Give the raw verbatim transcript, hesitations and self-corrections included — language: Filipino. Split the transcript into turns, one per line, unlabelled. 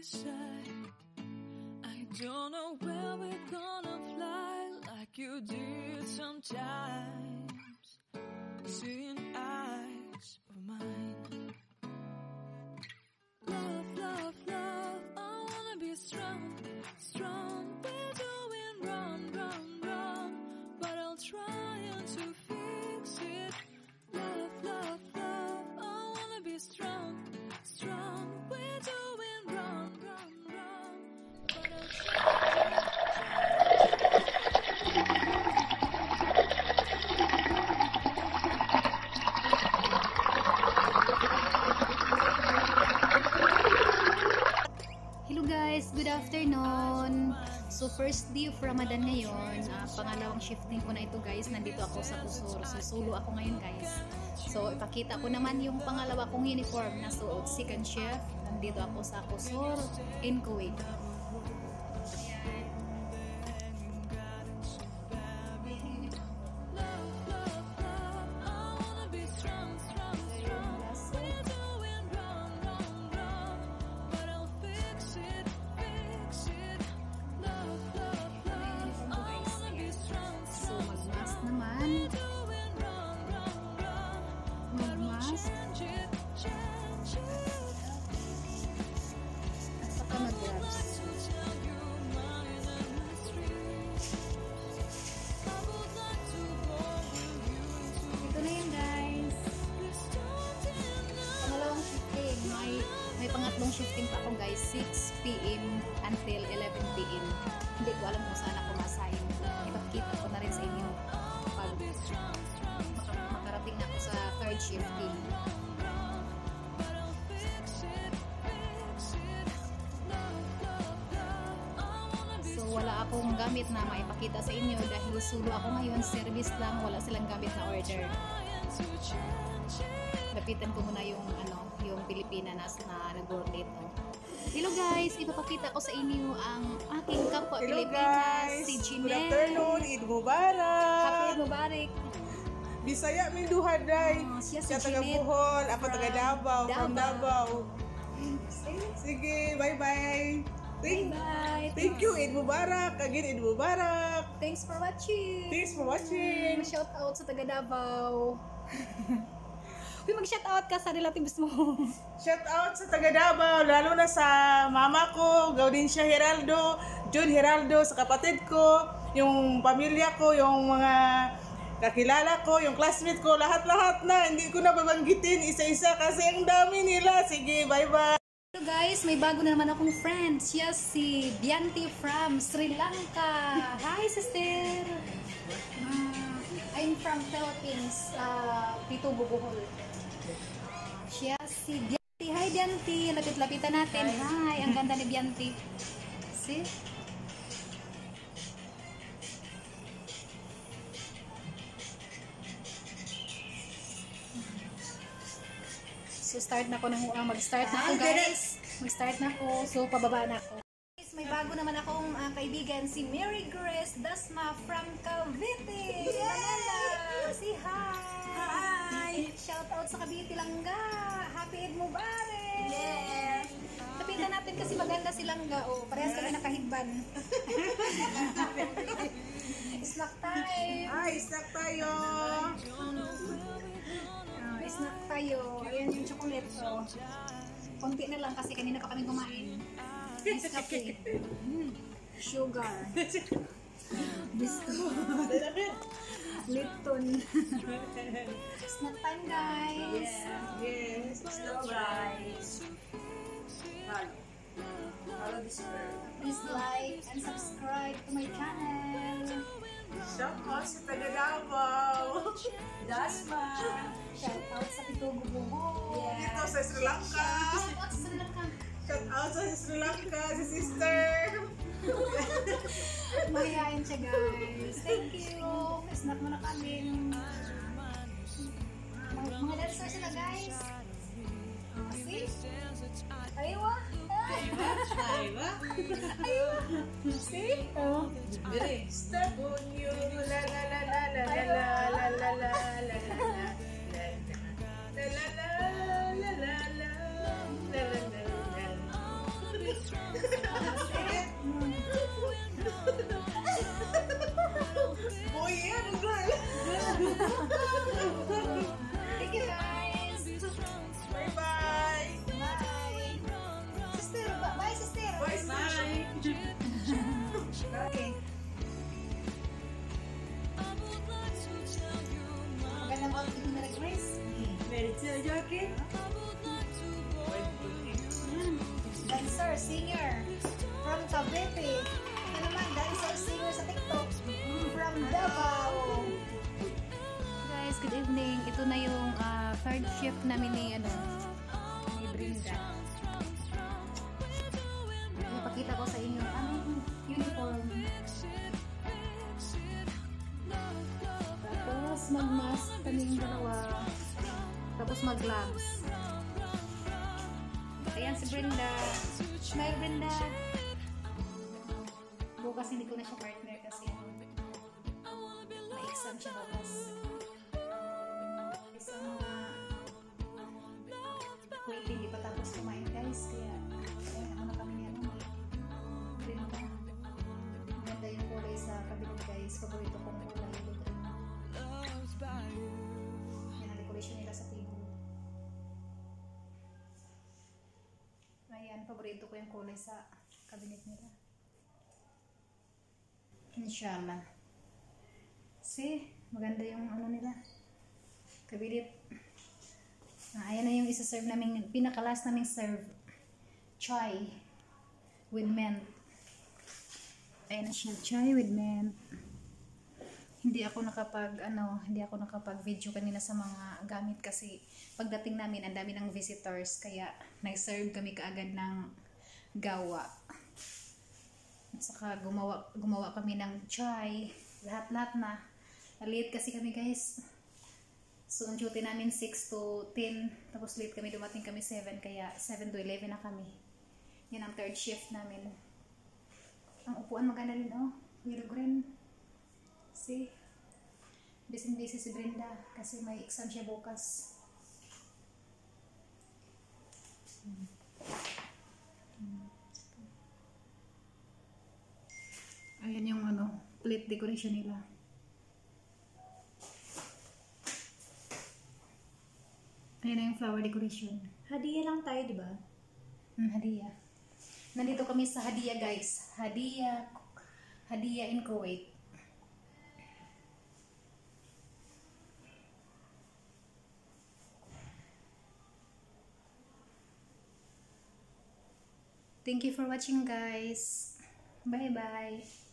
side. I don't know where we're gonna fly like you did sometimes. Seeing eyes of mine. Love, love, love, I wanna be strong, strong. We're doing wrong, wrong, wrong, but I'll try to fix it. Love, love, love, I wanna be strong, strong. We're doing wrong, wrong, wrong, but I'll try to
Hello guys, good afternoon. So first day of Ramadan ngayon, uh, pangalawang shifting ko na ito guys. Nandito ako sa Kusur. So solo ako ngayon guys. So ipakita ko naman yung pangalawa kong uniform na suot, second shift. Nandito ako sa Kusur in Kuwait. May pangatlong shifting pa ako guys, six p m until eleven p m Hindi ko alam kung saan ako masahin. Ipakita ko na rin sa inyo pag makarating na ako sa third shifting. So wala akong gamit na maipakita sa inyo dahil solo ako ngayon, service lang, wala silang gamit na order. Lapitan ko muna yung ano, yung Pilipinas na nag-rotate. Hello guys, ipapakita ko sa inyo ang aking kapwa
Hello
Pilipinas,
guys.
si Ginelle.
Good afternoon, Eid Mubarak.
Happy Eid Mubarak.
Bisaya mi duha day.
Oh, siya si
Siya taga
Ginelle
Bohol, ako
from
taga Davao, from
Davao.
Davao. Sige, bye-bye. Thank,
Bye-bye.
thank you, Eid Mubarak. Again, Eid Mubarak.
Thanks for watching.
Thanks for watching.
Shout out sa taga Davao. Uy, mag-shout out ka sa relatives mo.
Shout out sa taga Davao, lalo na sa mama ko, Gaudencia Heraldo, June Heraldo, sa kapatid ko, yung pamilya ko, yung mga kakilala ko, yung classmate ko, lahat-lahat na. Hindi ko na babanggitin isa-isa kasi ang dami nila. Sige, bye-bye.
Hello guys, may bago na naman akong friend. Siya si Bianti from Sri Lanka. Hi sister! Uh, I'm from Philippines, uh, Pitubo, Bohol. Siya si Bianti. Hi Bianti! Lapit-lapitan natin. Hi! Ang ganda ni Bianti. See? So start na ako ng uh, mag-start na ako guys. Mag-start na ako. So pababa na ako. Guys, may bago naman akong uh, kaibigan, si Mary Grace Dasma from Cavite. Manila. Say hi. Hi. Shout out sa Cavite Langga. Happy Eid Mubarak. Yes. Tapitan natin kasi maganda si Langga. Oh, parehas kami nakahigban. Snack time.
Ay, snack tayo.
Snack tayo. Ayan yung chocolate. So, konti na lang kasi kanina pa kami kumain. Nescafe. Mm. Sugar. Biscuit. Lipton. Snack time guys.
Yeah. Yes.
Hello guys. Follow. Follow this girl.
Please like and subscribe to my channel.
Shout out sa taga Davao.
Dasma.
Shout out sa Pitubo, Bohol.
Dito sa Sri Lanka.
Shout out sa Sri Lanka.
Shout out sa Sri Lanka, si sister.
Mahihain siya guys. Thank you. Snack mo na kami. Mga, mga dancer sila guys. See? Aywa.
Aywa.
Aywa. See? Oh.
Step on you, la la la la la la la la la la la la. La la la la la la la la la la.
It's a jockey.
Dancer, singer from Cavite. Ito naman, dancer, singer sa TikTok from Davao. Guys, good evening. Ito na yung ah, third shift namin ni ano, ni Brenda. Ipakita ko sa inyo ang uniform. Tapos mag-mask kaming dalawa. Tapos mag-gloves. Ayan si Brenda. Smile, Brenda. Bukas hindi ko na siya partner kasi may exam siya bukas. Sa mga wait, hindi pa tapos kumain guys. Kaya ayan ako na kami niya naman. Brenda. Maganda yung kulay sa kabinet guys. Paborito kong kulay. Yan ang decoration nila sa table. Ayan, paborito ko yung kulay sa cabinet nila. Inshallah. See, maganda yung ano nila. Cabinet. Ah, ayan na yung isa-serve namin, pinakalas naming serve. Chai with mint. Ayan na siya, chai with mint. Hindi ako nakapag ano, hindi ako nakapag-video kanina sa mga gamit kasi pagdating namin ang dami ng visitors kaya nag-serve kami kaagad ng gawa. At saka gumawa gumawa kami ng chai, lahat-lahat na. Late kasi kami guys. So ang duty namin six to ten, tapos late kami, dumating kami seven kaya seven to eleven na kami. Yan ang third shift namin. Ang upuan maganda din oh, yellow green. See? Busy-busy si Brenda kasi may exam siya bukas. Hmm. Hmm. Ayan yung ano, plate decoration nila. Ayan na yung flower decoration. Hadiah lang tayo, di ba? Hmm, hadiah. Nandito kami sa hadiah guys. Hadiah, hadiah in Kuwait. Thank you for watching guys. Bye bye.